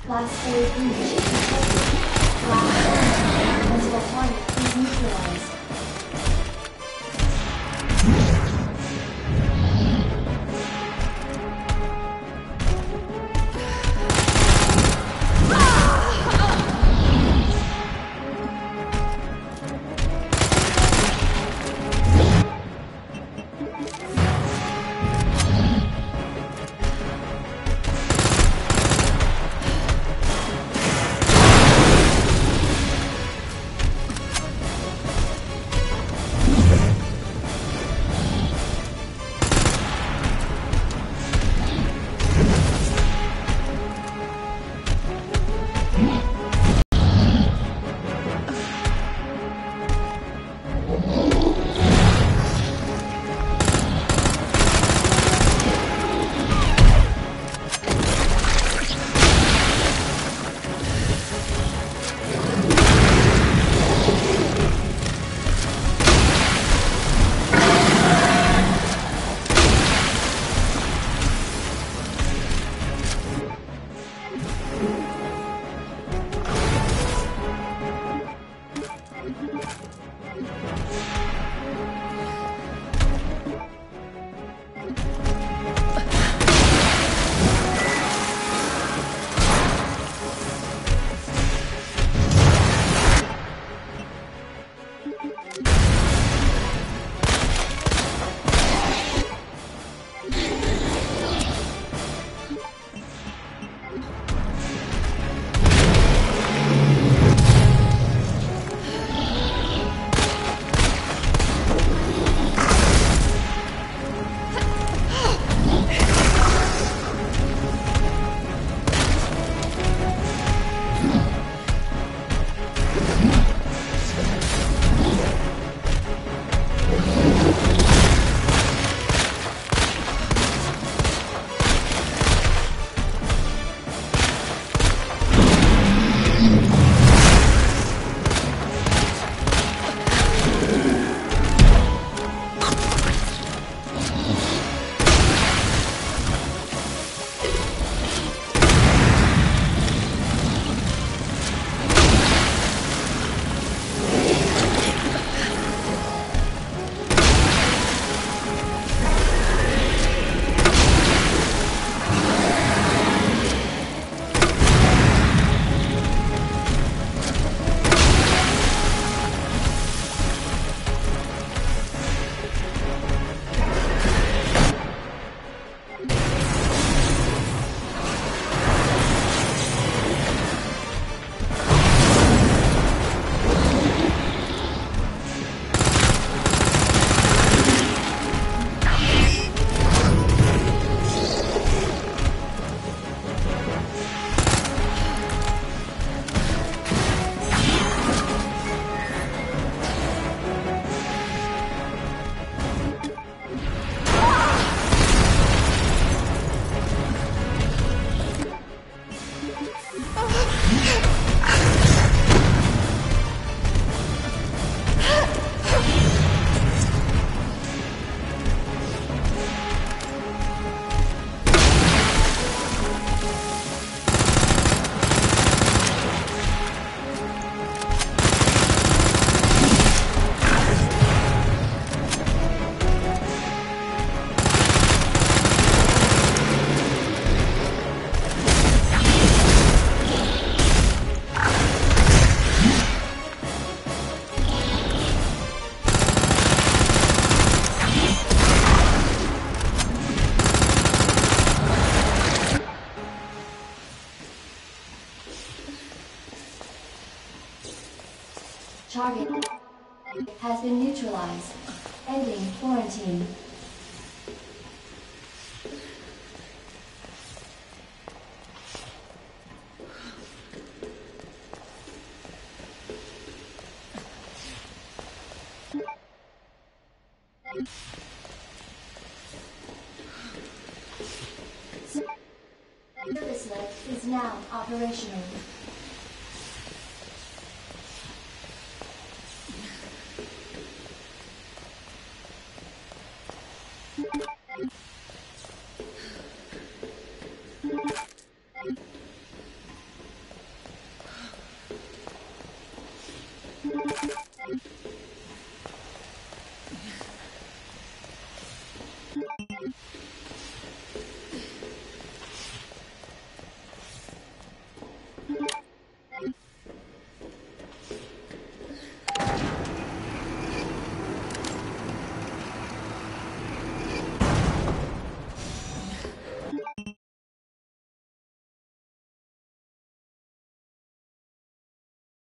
Class A breach detected. Blast until target is neutralized. Target has been neutralized. Ending quarantine. Service lift is now operational.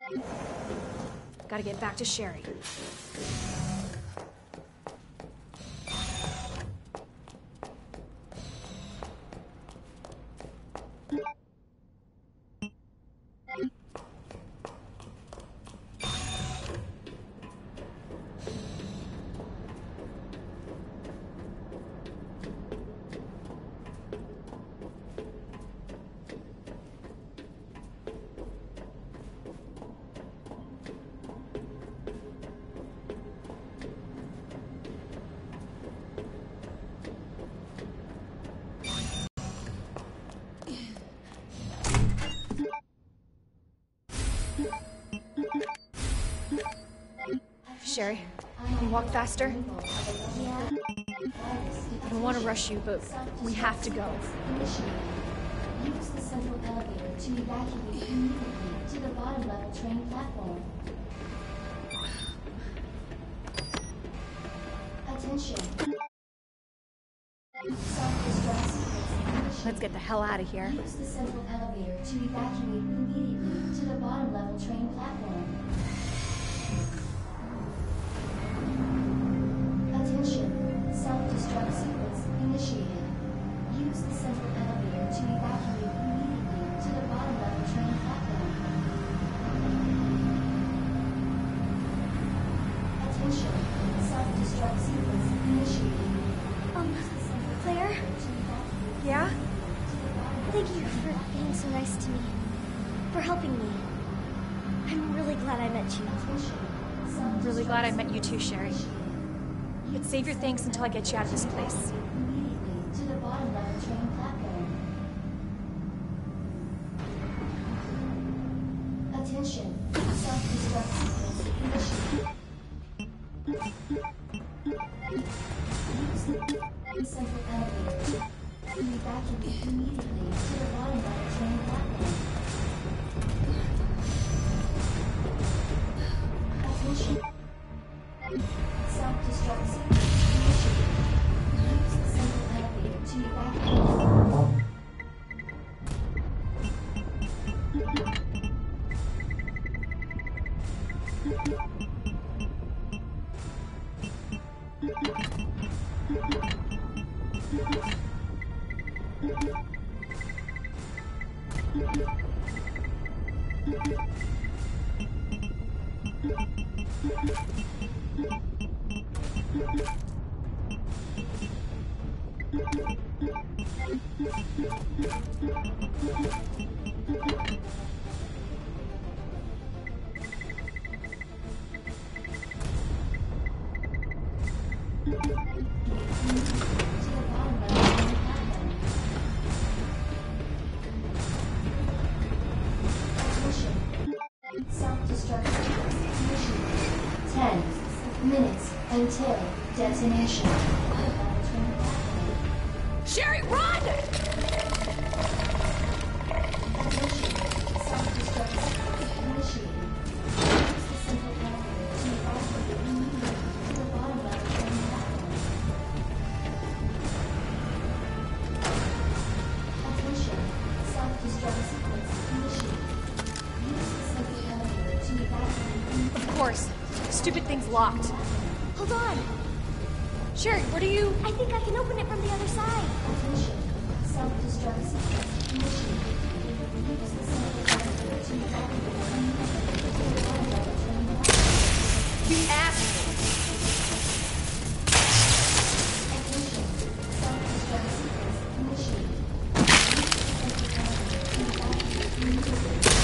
Gotta get back to Sherry. Sherry, can you walk faster? Yeah. I don't want to rush you, but we have to go. Use the central elevator to evacuate immediately to the bottom level train platform. Attention. Self-destruct sequence. Let's get the hell out of here. Use the central elevator to evacuate immediately to the bottom level train platform. Attention. Self-destruct sequence initiated. Use the central elevator to evacuate immediately to the bottom level train platform. Attention. Self-destruct sequence initiated. Claire? Yeah? Thank you for being so nice to me. For helping me. I'm really glad I met you. I'm really glad I met you too, Sherry. But save your thanks until I get you out of this place. Immediately to the bottom level train platform. Attention. Self-destruct sequence initiated. Use the central elevator to evacuate immediately to the bottom level train platform. Attention. Self-destruct sequence initiated. Use the central elevator to evacuate. Self-destruct sequence initiated. 10 minutes until detonation. Sherry, run! Self-destruct sequence initiated. Use the central elevator to evacuate immediately to the bottom level train platform. Attention. Self-destruct sequence initiated. Use the central elevator to evacuate. Of course. Stupid thing's locked. Hold on. Sherry, what are you... I think I can open it from the other side. Attention. Self-destruct sequence initiated. Use the central elevator to evacuate immediately to the bottom level train platform. You ass... Attention. Self-destruct sequence initiated. Use the central elevator to evacuate immediately to the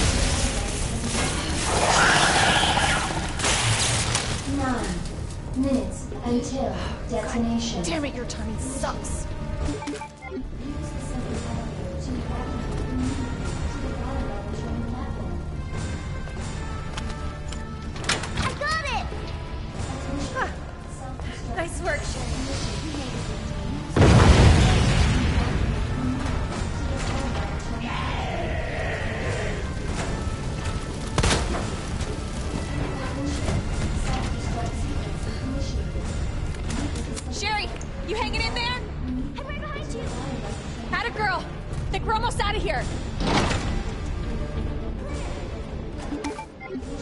bottom level train platform. 9 minutes until detonation. Damn it, your timing sucks. Use the central elevator to evacuate immediately to the bottom level train platform. I got it! Huh. Self-destruct Nice work, Sherry. Sherry, you hanging in there? I'm right behind you. Atta girl. Think we're almost out of here.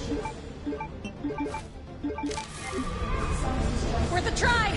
Worth a try!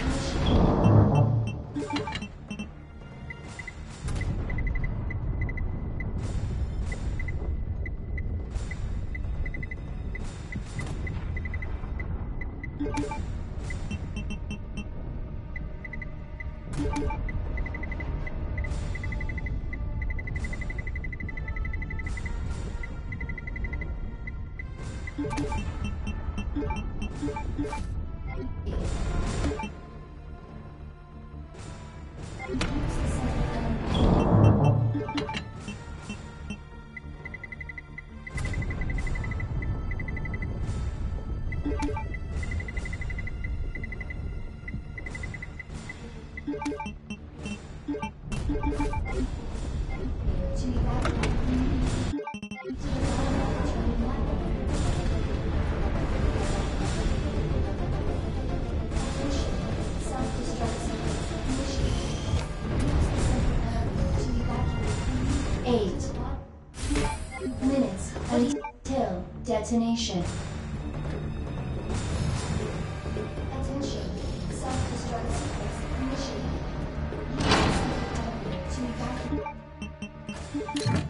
Detonation. Attention. Self-destruct sequence initiated. To evacuate.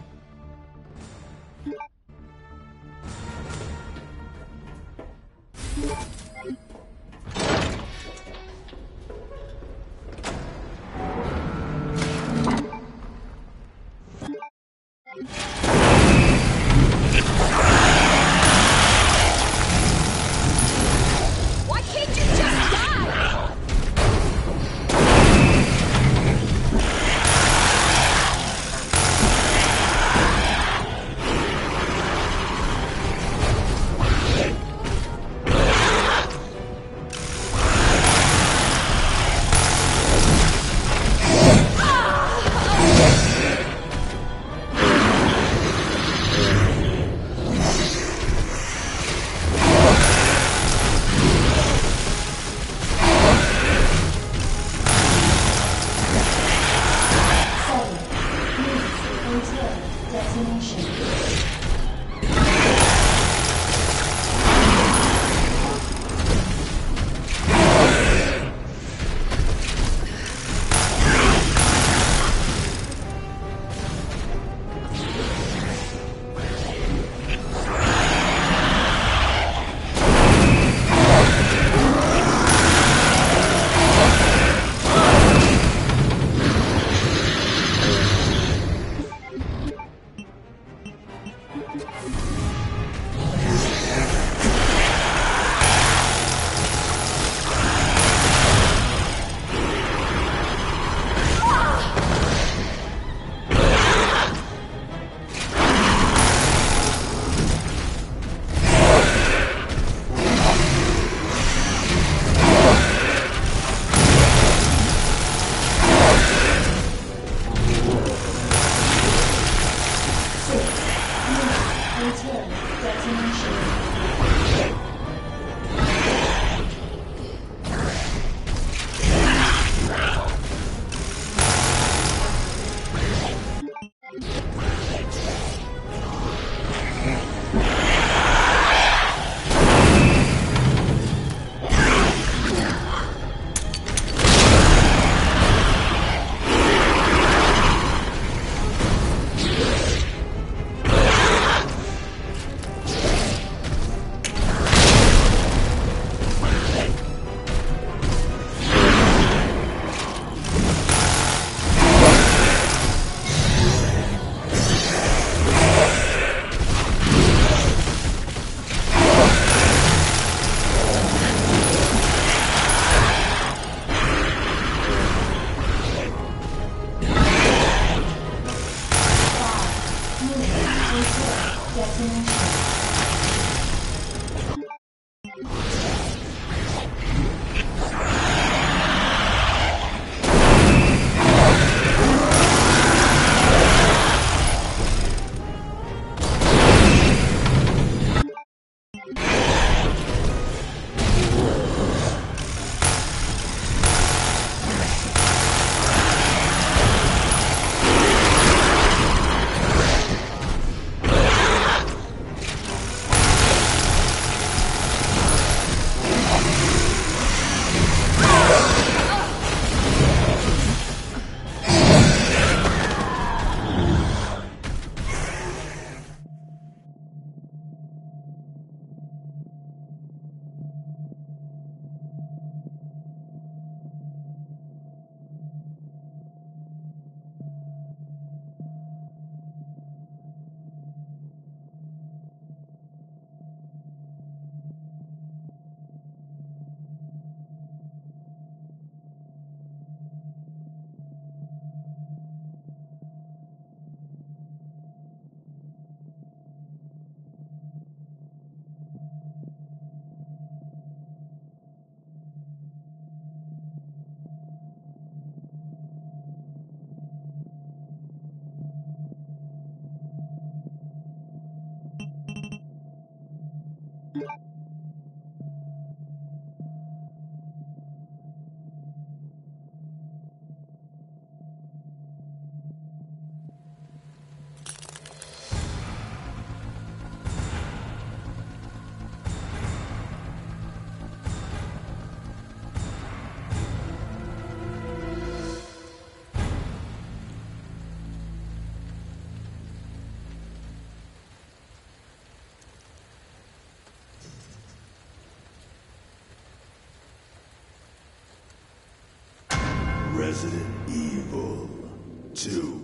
Resident Evil 2.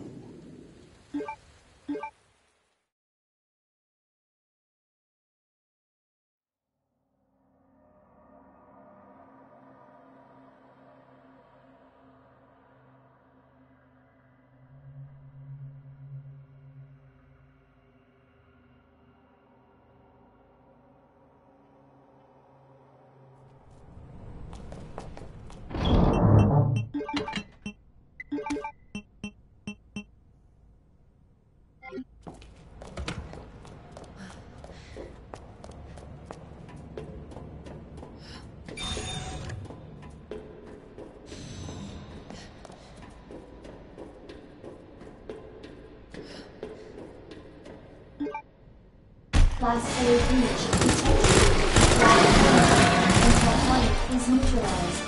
Last save reached. Until target is neutralized.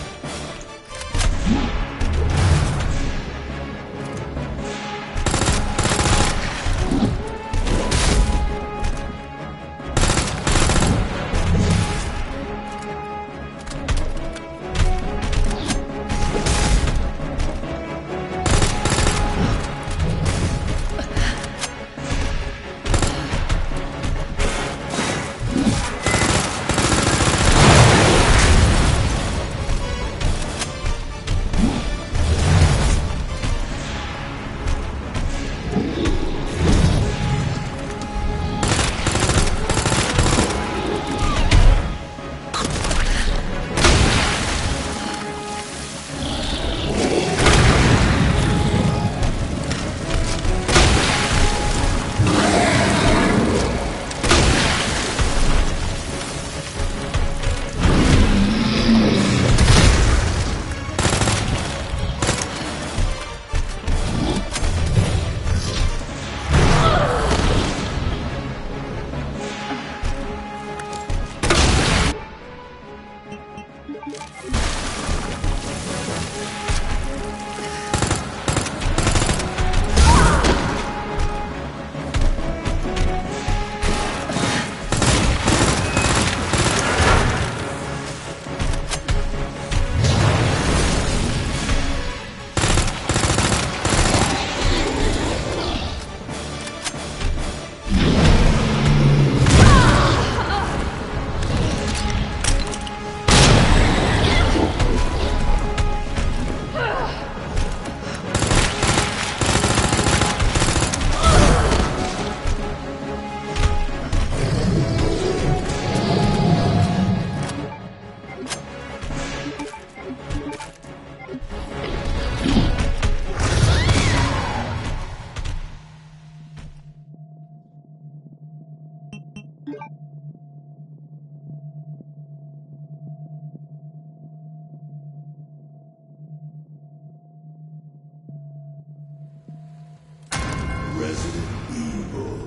Resident Evil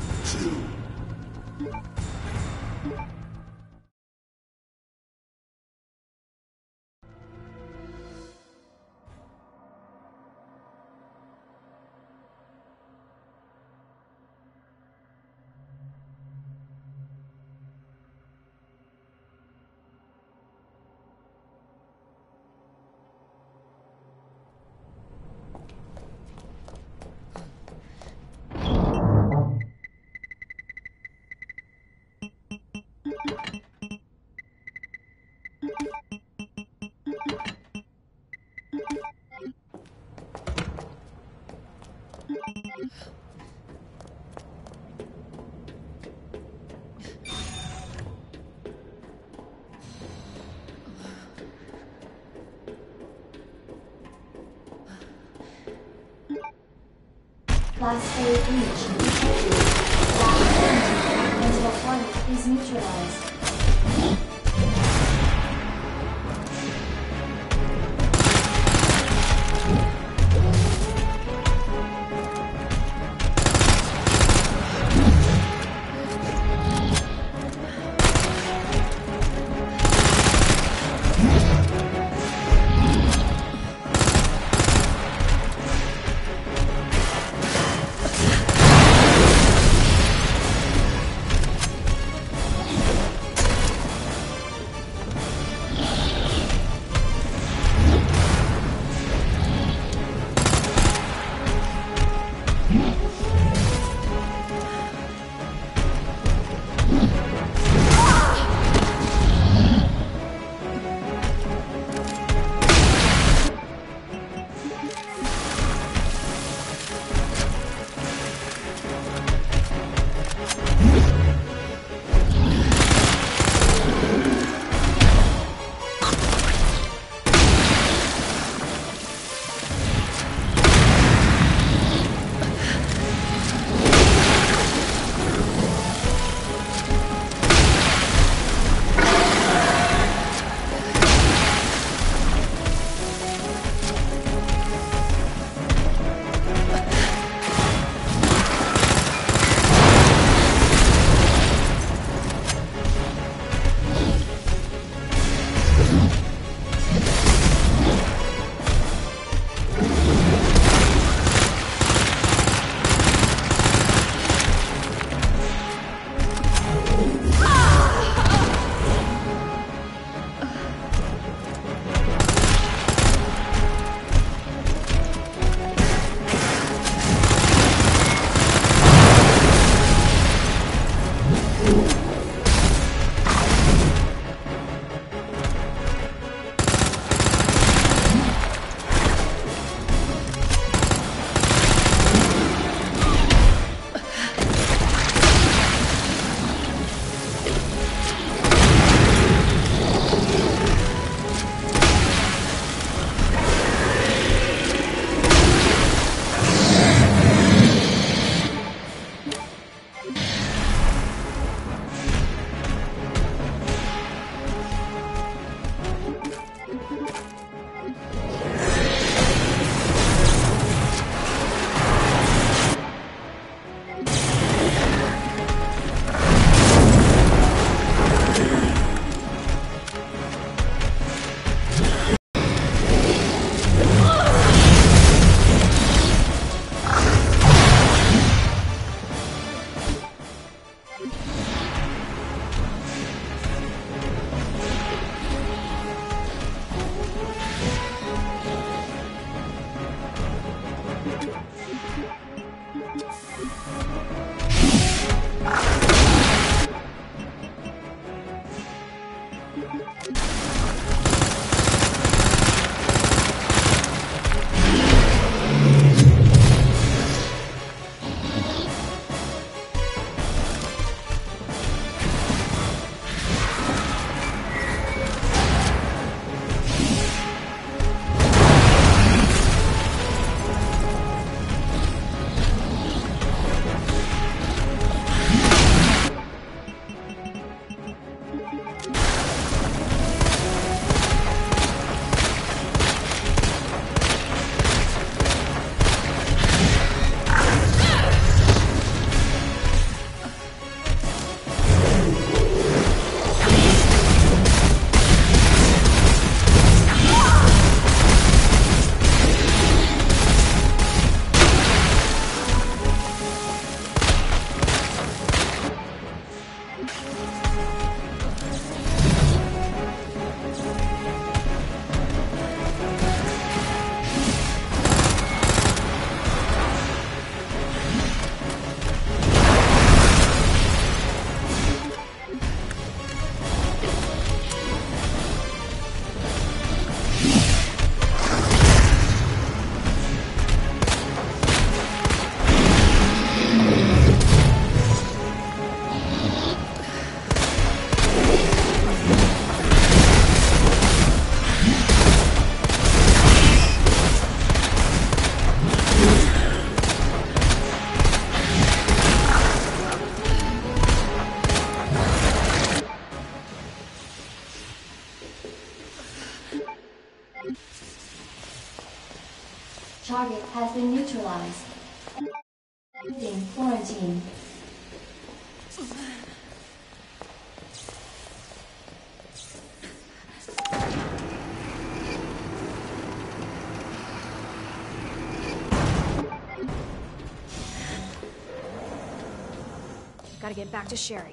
2. Last save reached. Until target is neutralized. Target has been neutralized. Ending quarantine. Gotta get back to Sherry.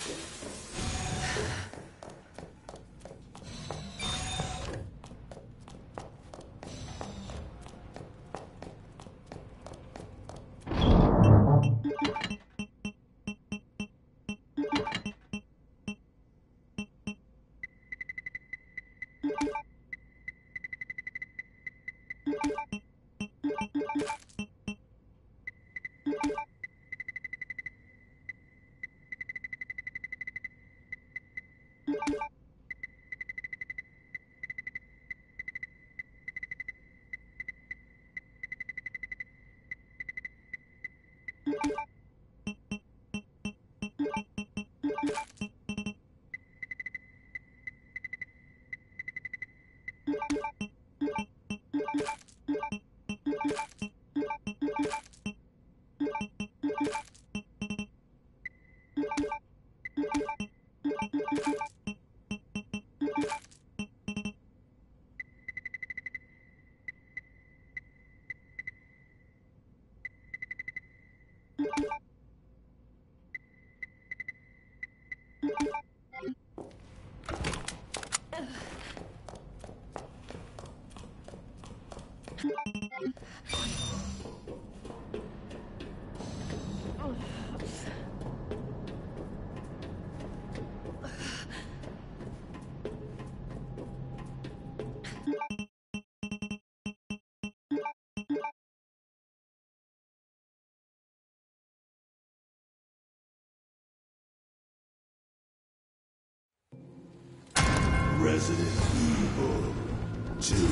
Resident Evil 2.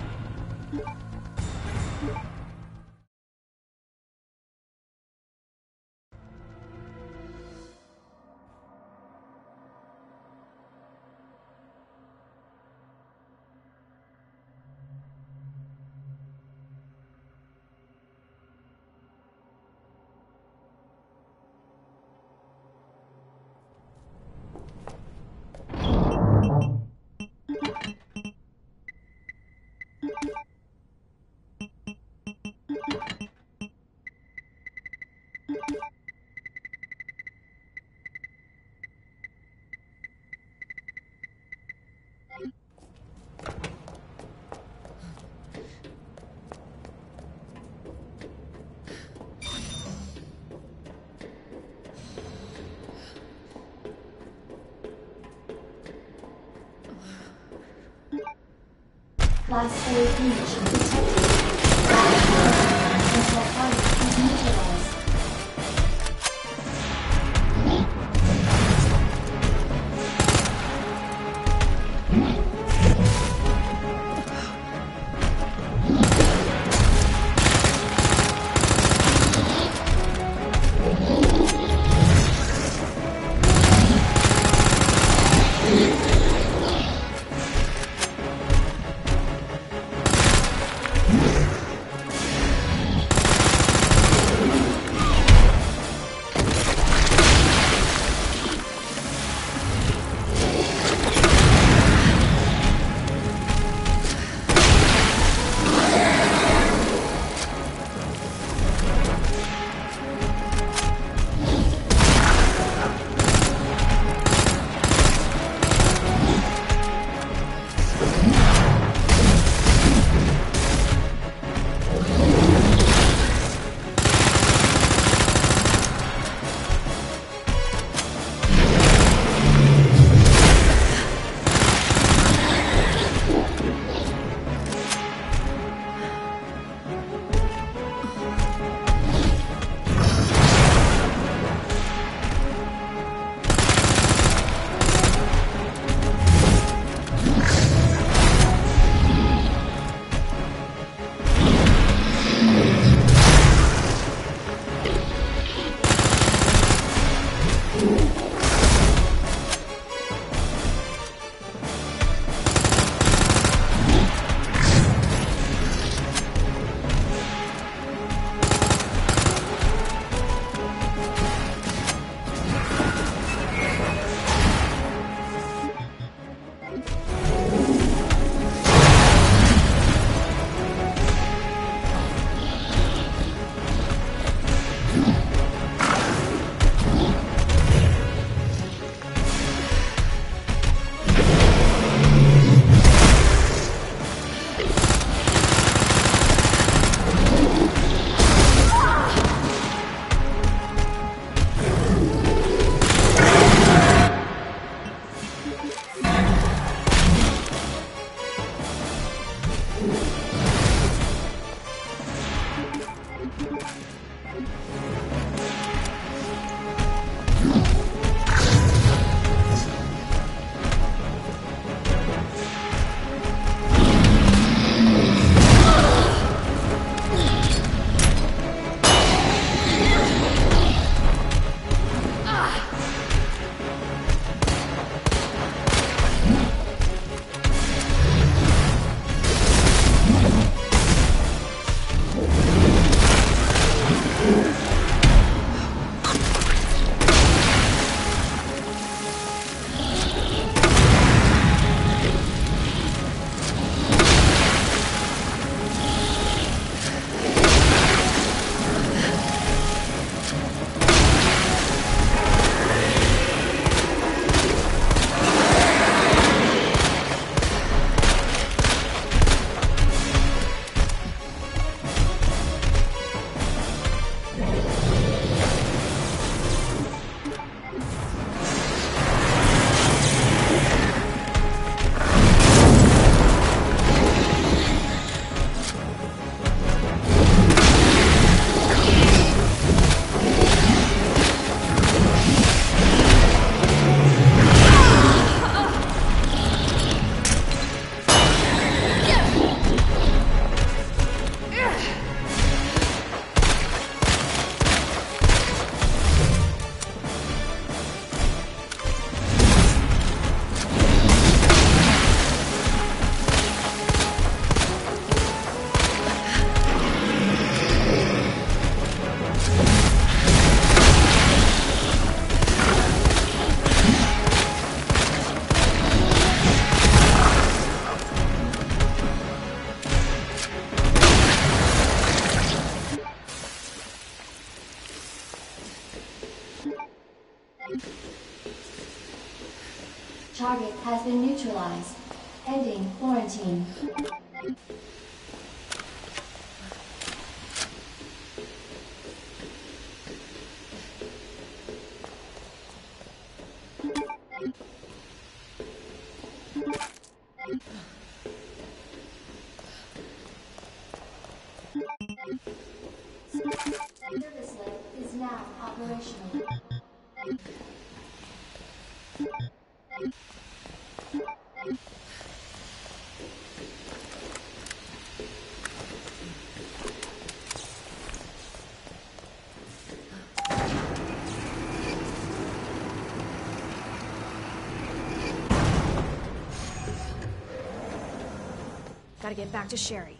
Class A condition detected. Control target is neutralized. Target has been neutralized. Ending quarantine. Service lift is now operational. Gotta get back to Sherry.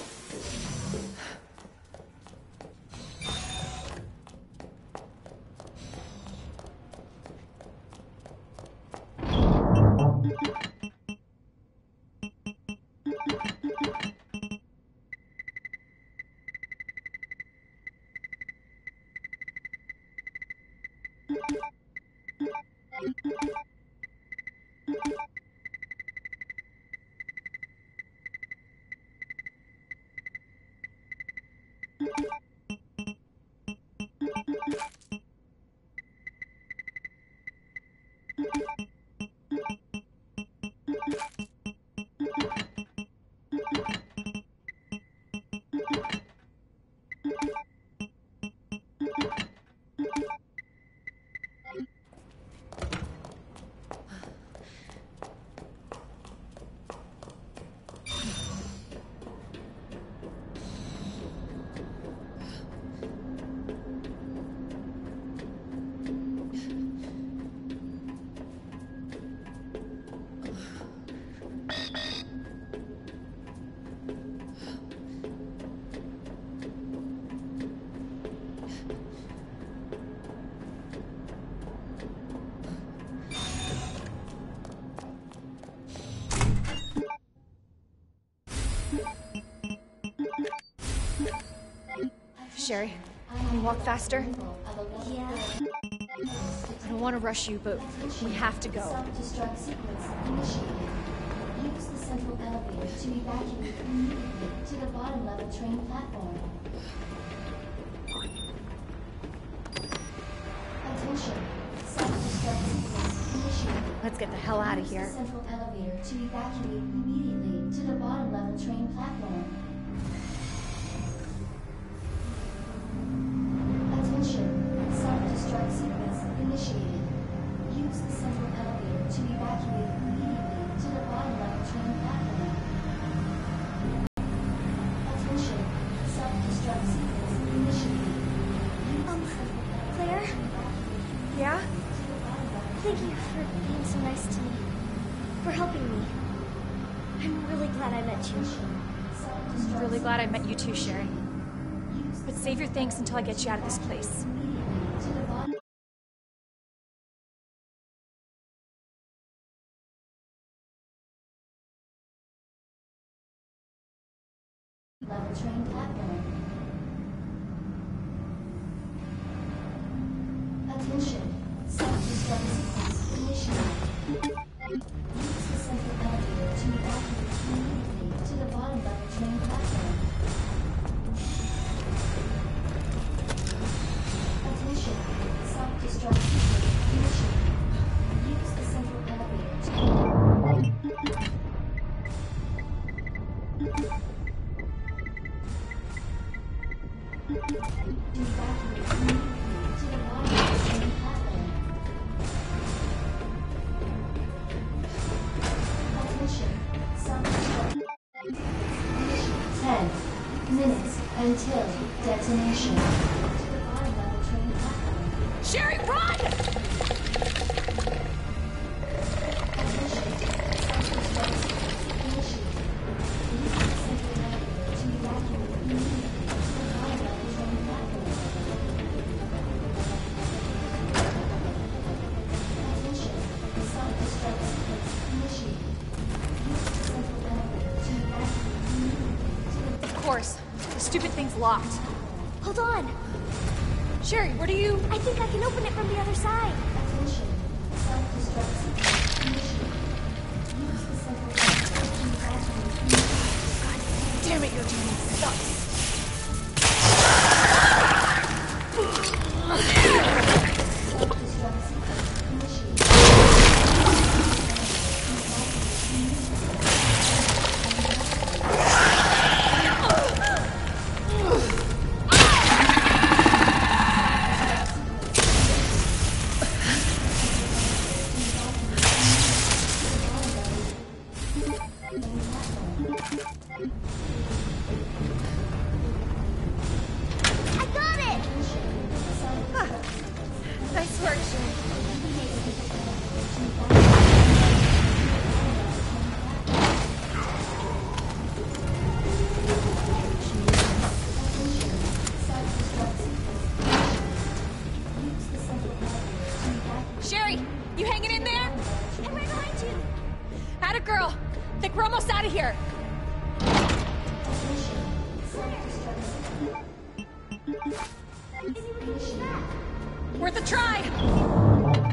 Sherry, can you walk faster? Yeah. I don't want to rush you, but we have to go. Self-destruct sequence initiated. Use the central elevator to evacuate immediately to the bottom level train platform. Attention. Self-destruct sequence initiated. Let's get the hell out of Use the here. central elevator to evacuate immediately to the bottom level train platform. Attention. Self-destruct sequence initiated. Use the central elevator to evacuate immediately to the bottom level train platform. Attention. Self-destruct sequence initiated. Use the central elevator Claire? Yeah? to the bottom level. Thank you for being so nice to me. For helping me. I'm really glad I met you. I'm really glad I met you too, Sherry. But save your thanks until I get you out of this place. Immediately to the bottom level train platform. Attention. Self-destruct sequence initiated. Use the central elevator to evacuate immediately to the bottom level train platform. Attention. Self-destruct sequence initiated. Use the central elevator to evacuate immediately to the bottom level train platform. Attention. Self-destruct. 10 minutes until detonation. To the bottom level train platform. Sherry, run! Attention. Self-destruct sequence initiated. Use the central elevator to evacuate immediately to the bottom level train platform. Attention. Self-destruct sequence initiated. Use the central elevator to evacuate immediately to the Of course. The stupid thing's locked. Hold on. Sherry, where do you... I think I can open it from the other side. attention. Self-destruct sequence initiated. Damn it, your team sucks. I got it! Nice work, Sherry. Sherry, you hanging in there? I'm right behind you! Atta girl. Think we're almost out of here. Maybe we can push back. Worth a try.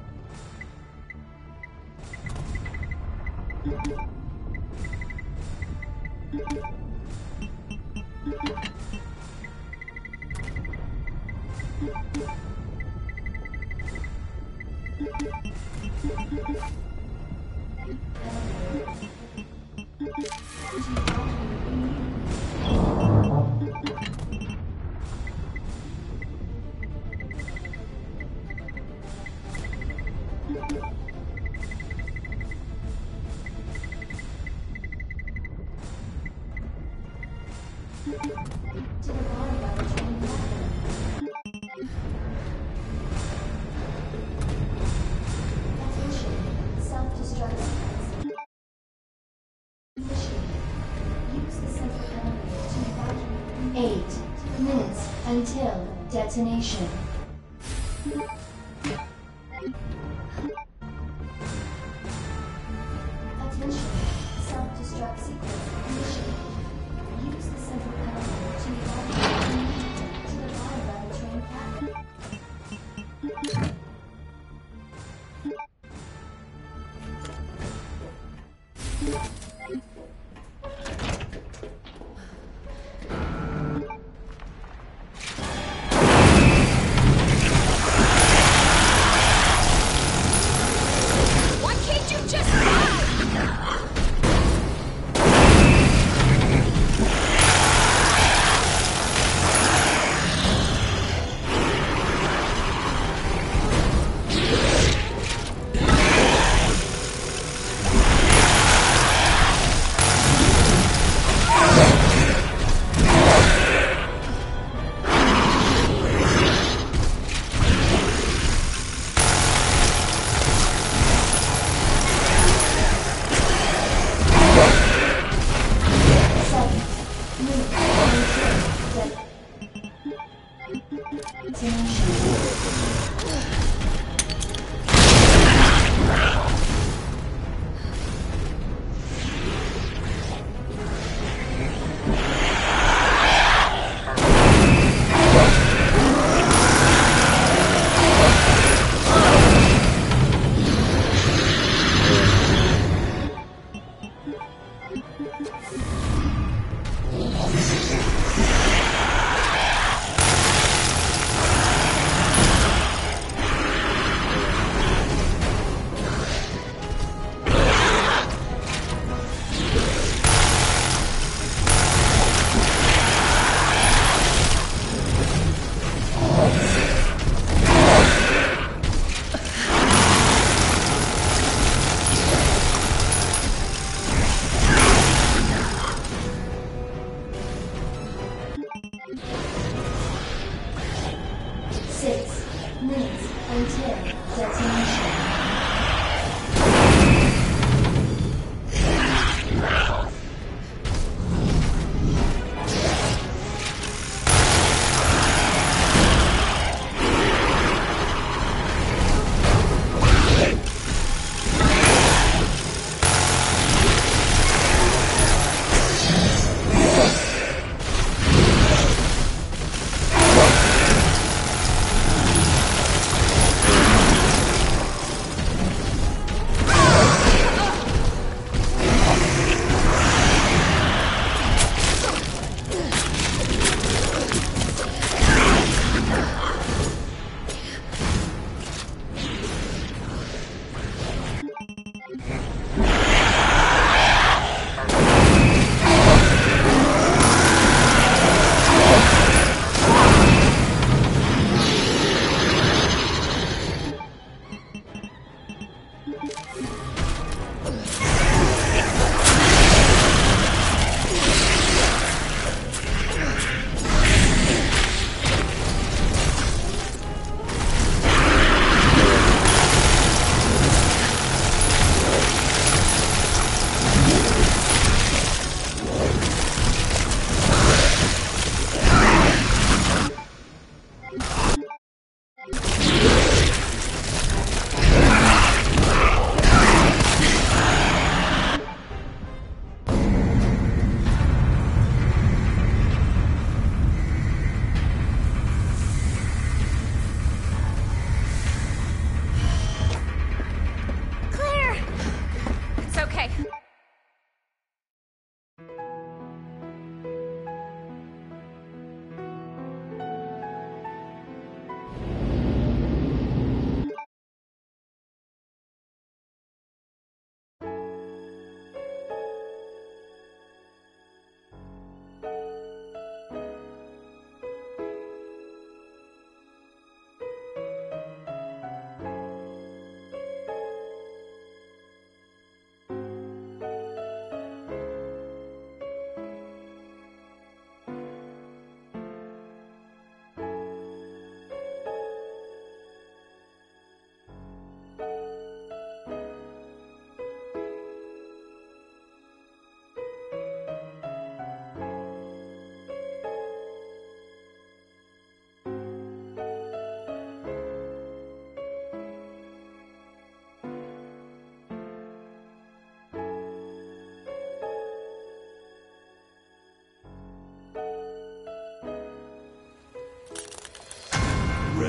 Self-destruct sequence. Initiate. Use the central elevator to evacuate. 8 minutes until detonation. Attention. Self-destruct sequence initiated. Use the central elevator to evacuate to the bottom of the train platform. Why can't you just fly?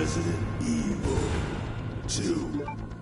Resident Evil 2.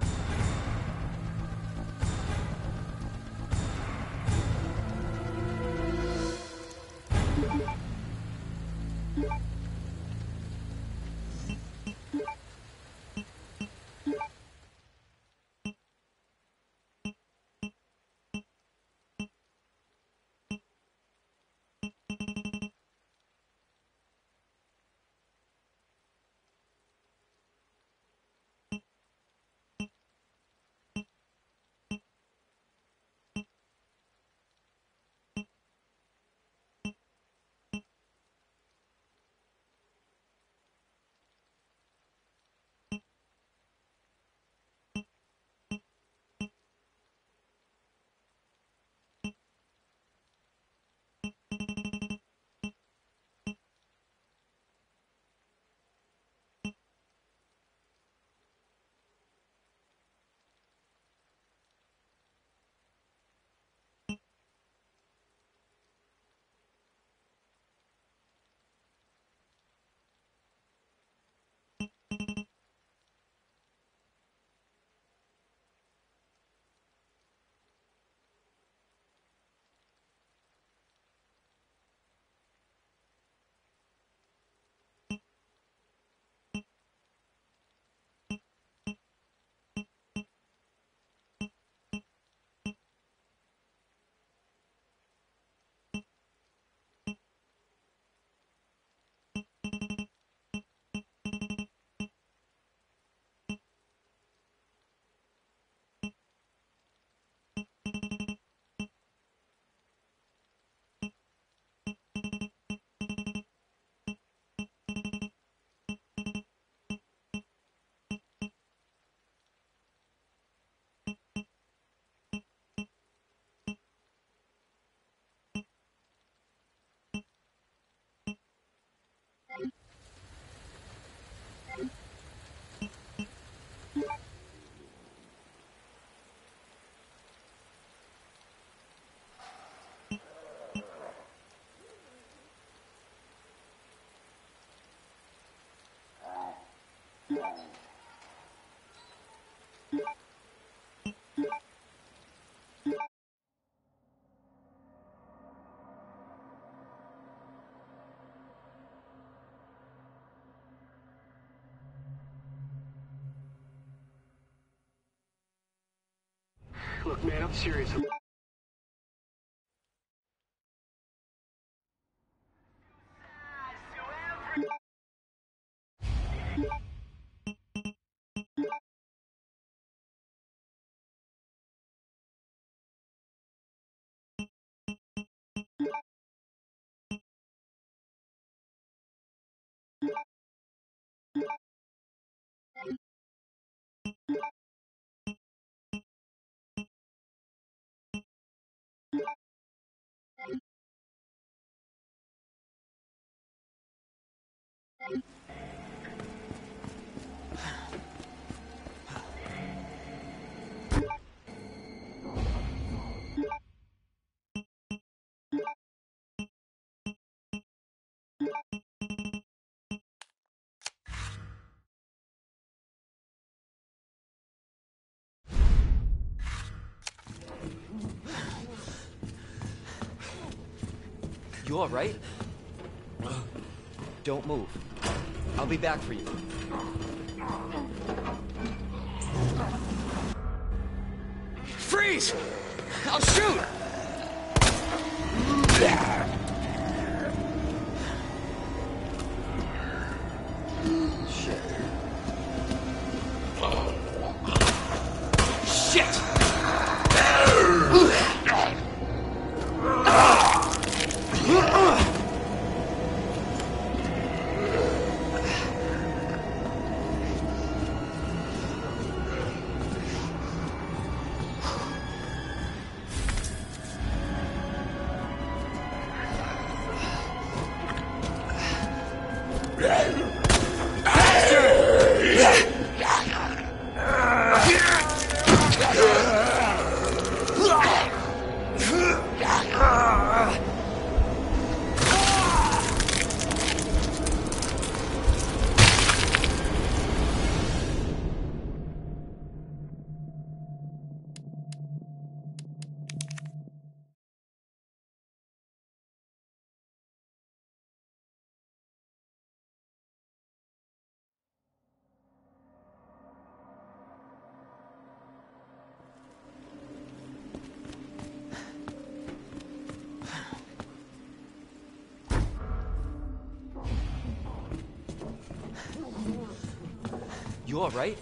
Look, man, I'm serious. You all right? Don't move. I'll be back for you. Freeze! I'll shoot! Shit. Shit! You all right?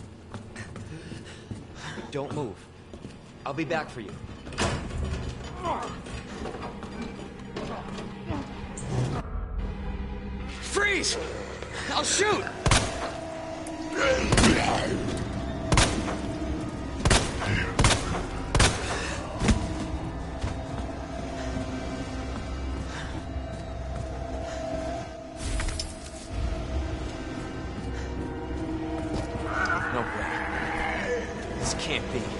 Don't move. I'll be back for you. Freeze! I'll shoot! No way. This can't be.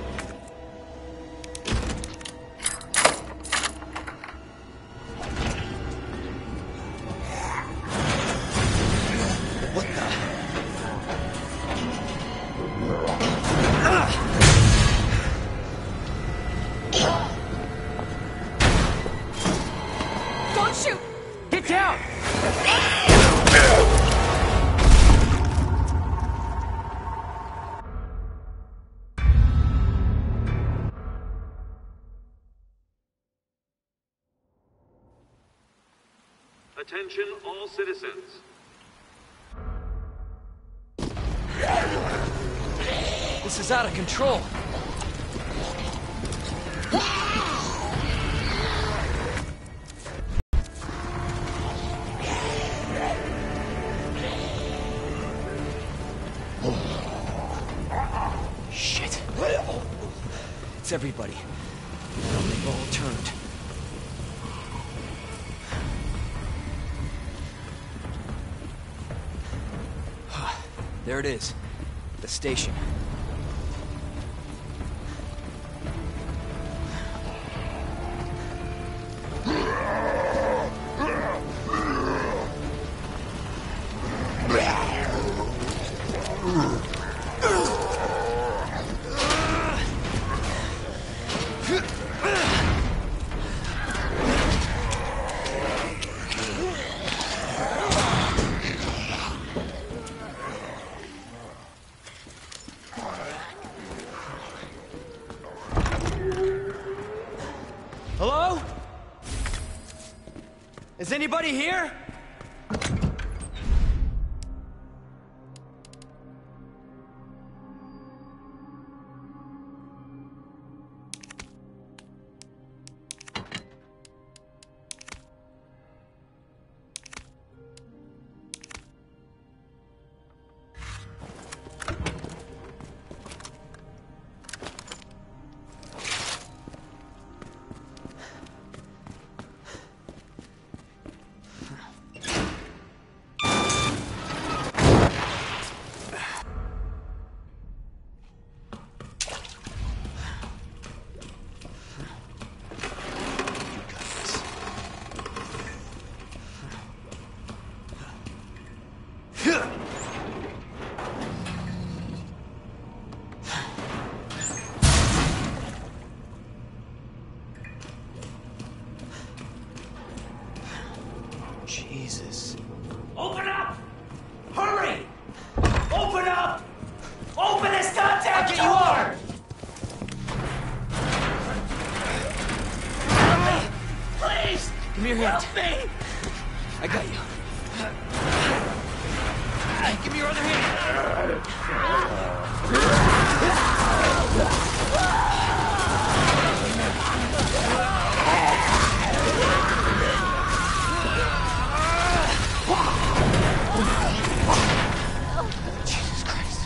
What the? Don't shoot! Get down! Attention all citizens. This is out of control. Shit. It's everybody. They've all turned. There it is. The station. Hello? Is anybody here? Jesus. Open up! Hurry! Open up! Open this goddamn door! Help me! Please! Give me your hand. Help me! I got you. Give me your other hand. Jesus Christ.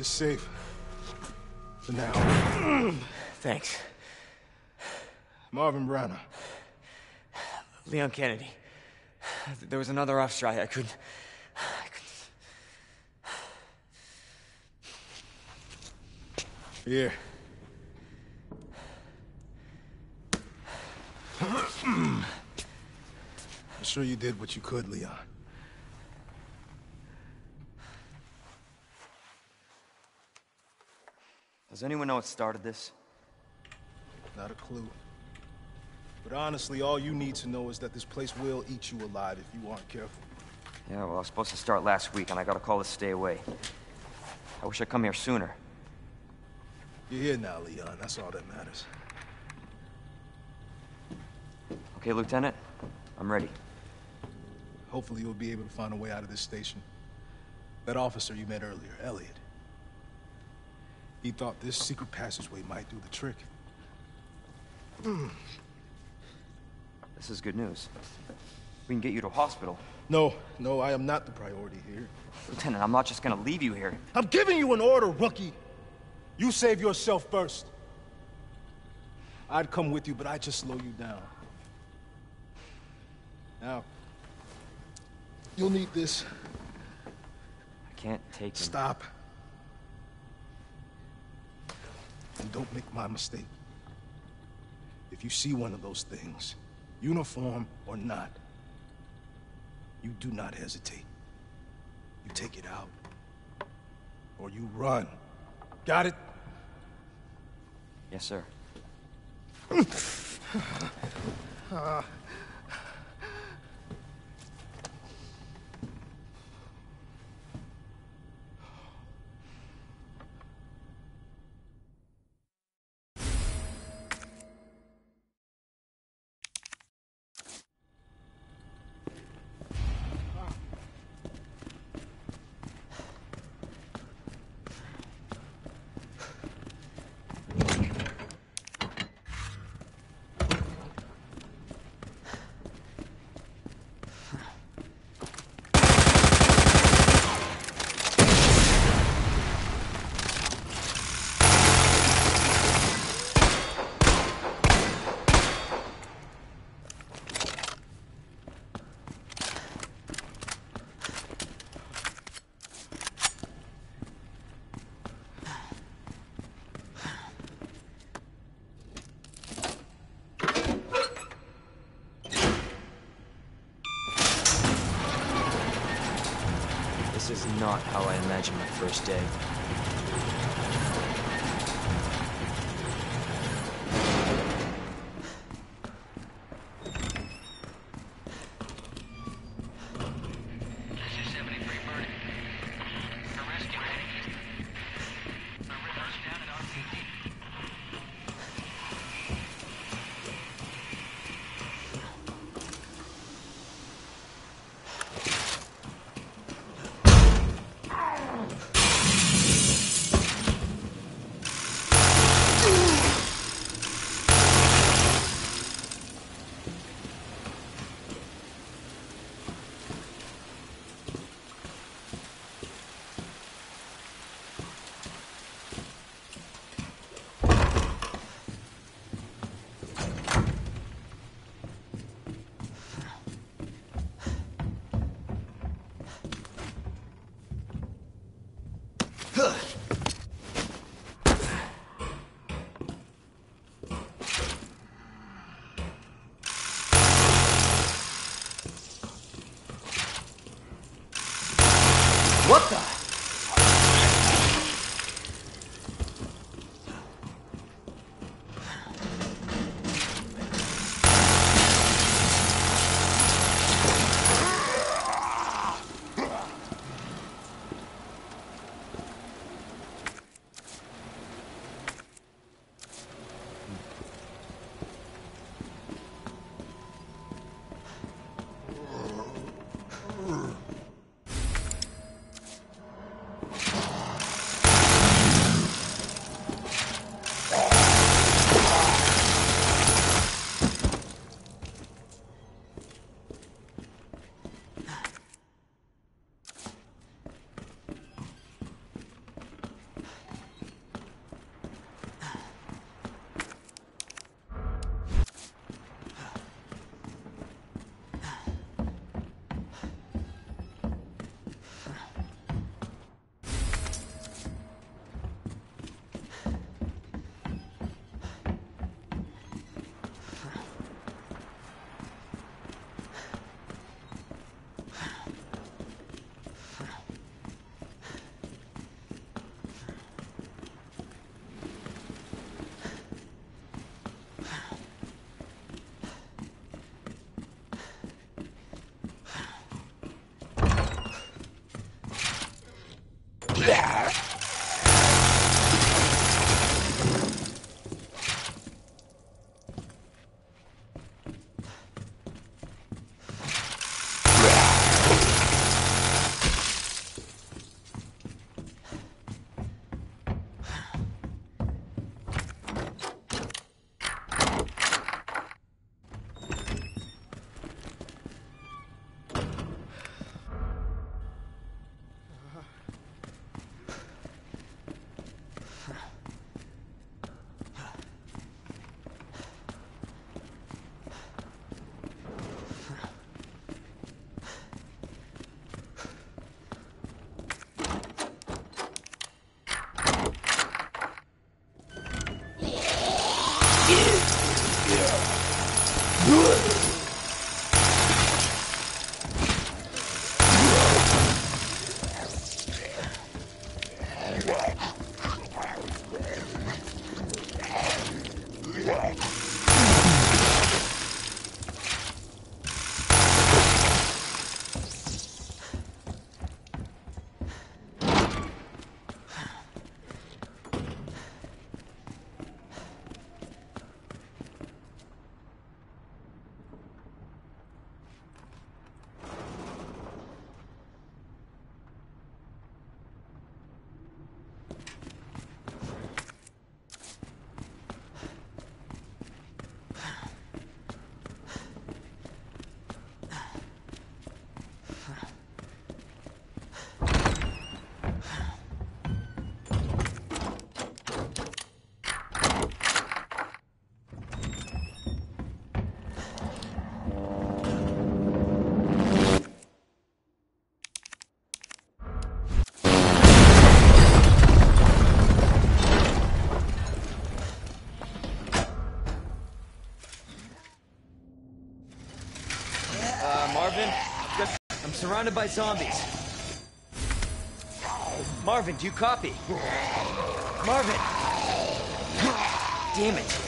safe. For now. Thanks. Marvin Branagh. Leon Kennedy. There was another off strike. I couldn't... Here. I'm sure you did what you could, Leon. Does anyone know what started this? Not a clue. But honestly, all you need to know is that this place will eat you alive if you aren't careful. Yeah, well, I was supposed to start last week, and I got a call to stay away. I wish I'd come here sooner. You're here now, Leon. That's all that matters. Okay, Lieutenant? I'm ready. Hopefully you'll be able to find a way out of this station. That officer you met earlier, Elliot. He thought this secret passageway might do the trick. This is good news. We can get you to a hospital. No, I am not the priority here. Lieutenant, I'm not just gonna leave you here. I'm giving you an order, rookie! You save yourself first. I'd come with you, but I'd just slow you down. Now, you'll need this. I can't take him. Stop. And don't make my mistake. If you see one of those things, uniform or not, you do not hesitate. You take it out. Or you run. Got it? Yes, sir. This is not how I imagined my first day. What the? surrounded by zombies. Marvin, do you copy? Marvin! Damn it.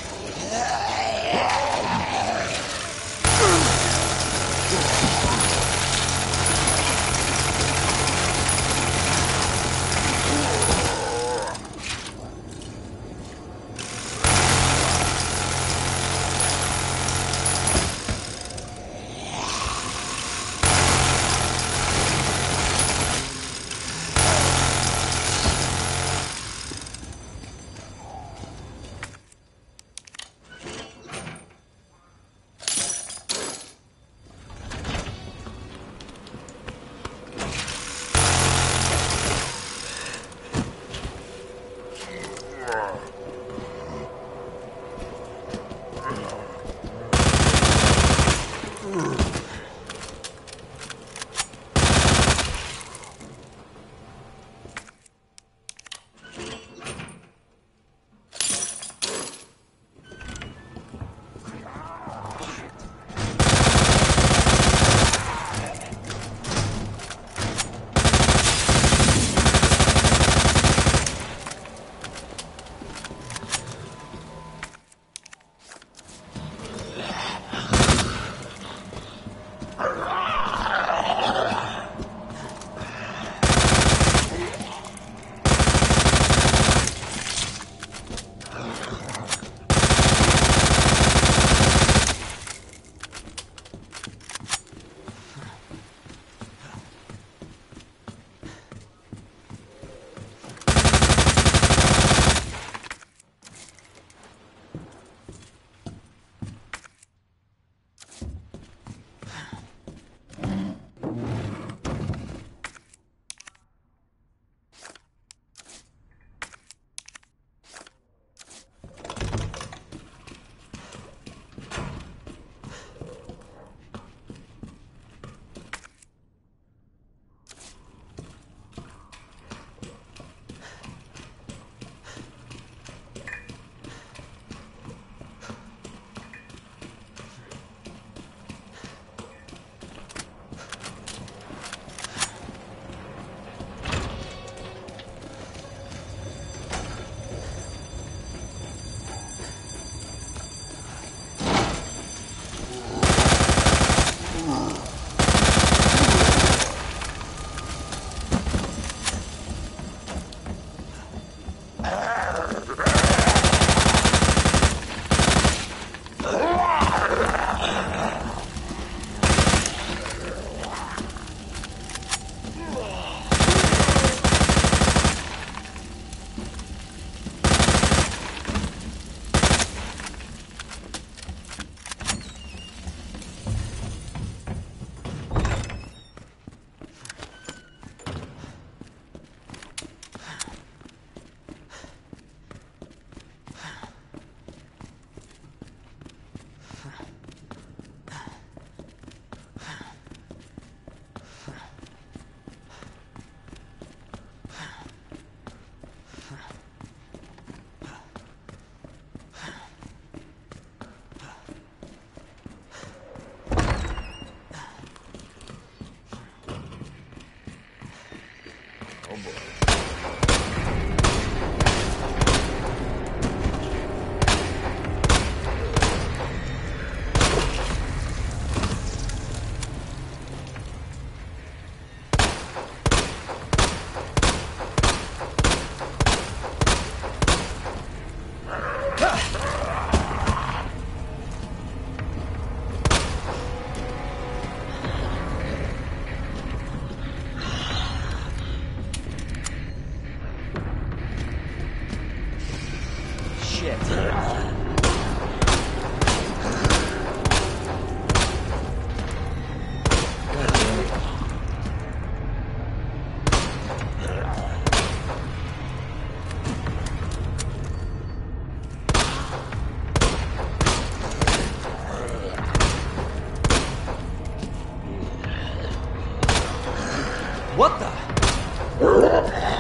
What the?